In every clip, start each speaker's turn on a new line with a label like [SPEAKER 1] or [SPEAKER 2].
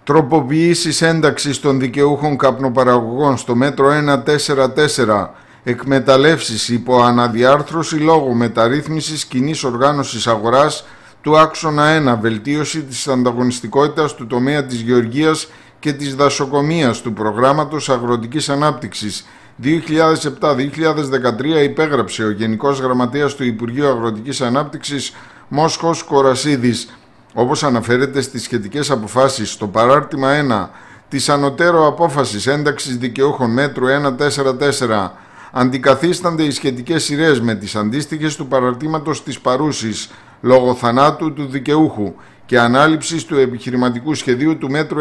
[SPEAKER 1] Τροποποιήσεις ένταξης των δικαιούχων καπνοπαραγωγών στο μέτρο 144, εκμεταλλεύσεις υπό αναδιάρθρωση λόγω μεταρρύθμισης κοινής οργάνωσης αγοράς του άξονα 1, βελτίωση της ανταγωνιστικότητας του τομέα της γεωργίας και της δασοκομείας του Προγράμματος Αγροτικής Ανάπτυξης 2007-2013 υπέγραψε ο Γενικός Γραμματέας του Υπουργείου Αγροτικής Ανάπτυξης Μόσχος Κορασίδης. Όπως αναφέρεται στις σχετικές αποφάσεις στο παράρτημα 1 της ανωτέρω απόφασης ένταξης δικαιούχων μέτρου 144, αντικαθίστανται οι σχετικές σειρές με τις αντίστοιχες του παραρτήματος της παρούσης λόγω θανάτου του δικαιούχου και ανάληψης του επιχειρηματικού σχεδίου του μέτρου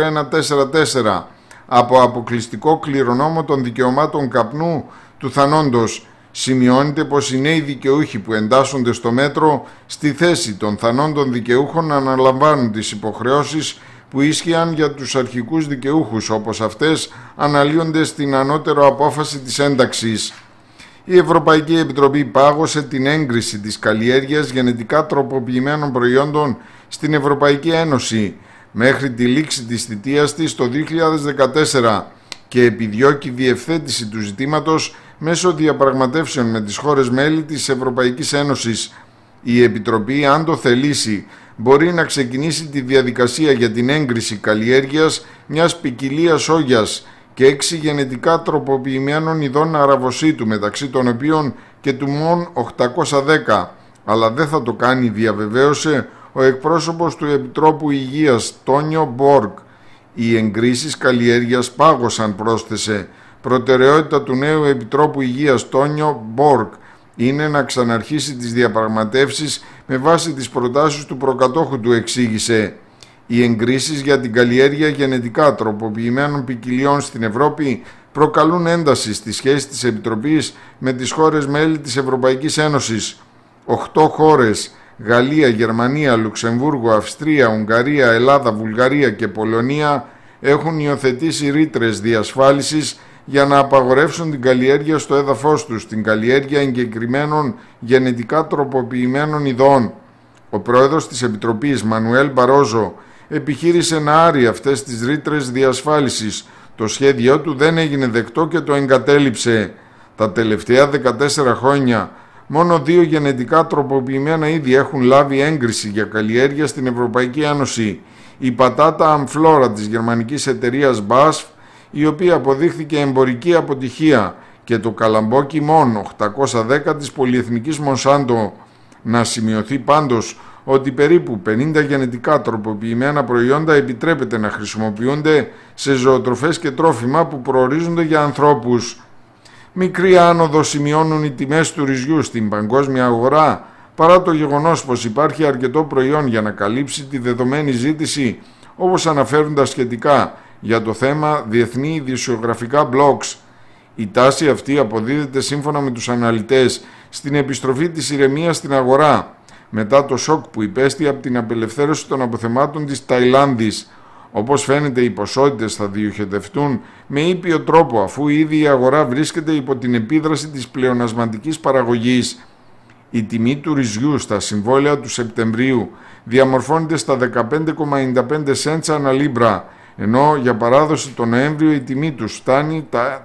[SPEAKER 1] 144 από αποκλειστικό κληρονόμο των δικαιωμάτων καπνού του θανόντος. Σημειώνεται πως οι νέοι δικαιούχοι που εντάσσονται στο μέτρο στη θέση των θανόντων δικαιούχων αναλαμβάνουν τις υποχρεώσεις που ίσχυαν για τους αρχικούς δικαιούχους, όπως αυτές αναλύονται στην ανώτερο απόφαση της ένταξης. Η Ευρωπαϊκή Επιτροπή πάγωσε την έγκριση της καλλιέργειας γενετικά τροποποιημένων προϊόντων στην Ευρωπαϊκή Ένωση μέχρι τη λήξη της θητείας της το 2014 και επιδιώκει διευθέτηση του ζητήματος μέσω διαπραγματεύσεων με τις χώρες μέλη της Ευρωπαϊκής Ένωσης. Η Επιτροπή, αν το θελήσει, μπορεί να ξεκινήσει τη διαδικασία για την έγκριση καλλιέργειας μιας ποικιλίας σόγιας και 6 γενετικά τροποποιημένων ειδών αραβοσίτου, μεταξύ των οποίων και του ΜΟΝ 810, αλλά δεν θα το κάνει, διαβεβαίωσε ο εκπρόσωπος του Επιτρόπου Υγείας Τόνιο Μπόργκ. Οι εγκρίσεις καλλιέργειας πάγωσαν, πρόσθεσε. Προτεραιότητα του νέου Επιτρόπου Υγείας Τόνιο Μπόργκ είναι να ξαναρχίσει τις διαπραγματεύσεις με βάση τις προτάσεις του προκατόχου του, εξήγησε. Οι εγκρίσεις για την καλλιέργεια γενετικά τροποποιημένων ποικιλιών στην Ευρώπη προκαλούν ένταση στη σχέση της Επιτροπής με τις χώρες μέλη της Ευρωπαϊκής Ένωσης. 8 χώρες, Γαλλία, Γερμανία, Λουξεμβούργο, Αυστρία, Ουγγαρία, Ελλάδα, Βουλγαρία και Πολωνία, έχουν υιοθετήσει ρήτρες διασφάλισης για να απαγορεύσουν την καλλιέργεια στο έδαφος τους, την καλλιέργεια εγκεκριμένων γενετικά τροποποιημένων ειδών. Ο πρόεδρος της Επιτροπής, Μανουέλ Μπαρόζο, επιχείρησε να άρει αυτές τις ρήτρες διασφάλισης. Το σχέδιό του δεν έγινε δεκτό και το εγκατέλειψε. Τα τελευταία 14 χρόνια μόνο 2 γενετικά τροποποιημένα είδη έχουν λάβει έγκριση για καλλιέργεια στην Ευρωπαϊκή Ένωση. Η πατάτα αμφλόρα της γερμανικής εταιρείας BASF, η οποία αποδείχθηκε εμπορική αποτυχία, και το καλαμπόκι ΜΟΝ 810 της πολυεθνικής Μονσάντο. Να σημειωθεί πάντως ότι περίπου 50 γενετικά τροποποιημένα προϊόντα επιτρέπεται να χρησιμοποιούνται σε ζωοτροφές και τρόφιμα που προορίζονται για ανθρώπους. Μικρή άνοδο σημειώνουν οι τιμές του ρυζιού στην παγκόσμια αγορά, παρά το γεγονός πως υπάρχει αρκετό προϊόν για να καλύψει τη δεδομένη ζήτηση, όπως αναφέρουν τα σχετικά για το θέμα διεθνή ειδησιογραφικά blogs. Η τάση αυτή αποδίδεται, σύμφωνα με τους αναλυτές, στην επιστροφή της ηρεμίας στην αγορά, μετά το σοκ που υπέστη από την απελευθέρωση των αποθεμάτων της Ταϊλάνδης. Όπως φαίνεται, οι ποσότητες θα διοχετευτούν με ήπιο τρόπο, αφού ήδη η αγορά βρίσκεται υπό την επίδραση της πλεονασματικής παραγωγής. Η τιμή του ρυζιού στα συμβόλαια του Σεπτεμβρίου διαμορφώνεται στα 15,95 cents ανά λίμπρα, ενώ για παράδοση τον Νοέμβριο η τιμή του φτάνει τα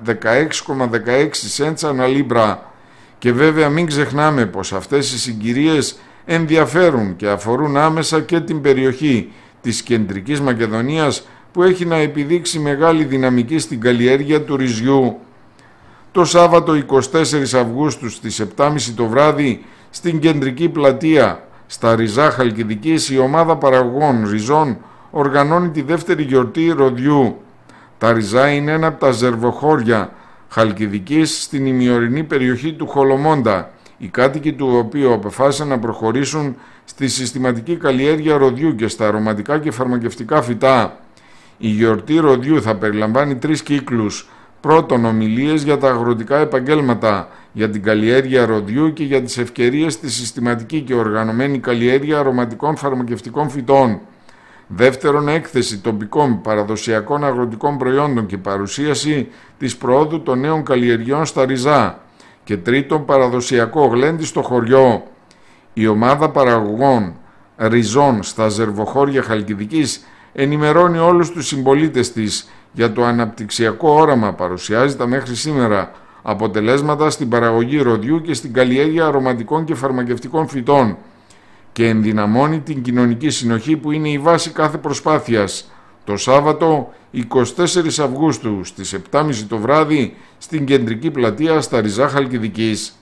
[SPEAKER 1] 16,16 cents ανά λίμπρα. Και βέβαια μην ξεχνάμε πως αυτές οι συγκυρίες ενδιαφέρουν και αφορούν άμεσα και την περιοχή της Κεντρικής Μακεδονίας, που έχει να επιδείξει μεγάλη δυναμική στην καλλιέργεια του ρυζιού. Το Σάββατο 24 Αυγούστου στις 7.30 το βράδυ στην Κεντρική Πλατεία στα Ριζά Χαλκιδικής η ομάδα παραγωγών ριζών οργανώνει τη δεύτερη γιορτή ροδιού. Τα Ριζά είναι ένα από τα ζερβοχώρια Χαλκιδικής στην ημιορεινή περιοχή του Χολομόντα, οι κάτοικοι του οποίου αποφάσισαν να προχωρήσουν στη συστηματική καλλιέργεια ροδιού και στα αρωματικά και φαρμακευτικά φυτά. Η γιορτή ροδιού θα περιλαμβάνει 3 κύκλους. Πρώτον, ομιλίες για τα αγροτικά επαγγέλματα, για την καλλιέργεια ροδιού και για τις ευκαιρίες στη συστηματική και οργανωμένη καλλιέργεια αρωματικών φαρμακευτικών φυτών. Δεύτερον, έκθεση τοπικών παραδοσιακών αγροτικών προϊόντων και παρουσίαση της προόδου των νέων καλλιεργειών στα Ριζά. Και τρίτον, παραδοσιακό γλέντι στο χωριό. Η ομάδα παραγωγών ριζών στα ζερβοχώρια Χαλκιδικής ενημερώνει όλους τους συμπολίτες της για το αναπτυξιακό όραμα, παρουσιάζει τα μέχρι σήμερα αποτελέσματα στην παραγωγή ροδιού και στην καλλιέργεια αρωματικών και φαρμακευτικών φυτών και ενδυναμώνει την κοινωνική συνοχή που είναι η βάση κάθε προσπάθειας. Το Σάββατο 24 Αυγούστου στις 7.30 το βράδυ στην κεντρική πλατεία στα Ριζά Χαλκιδικής.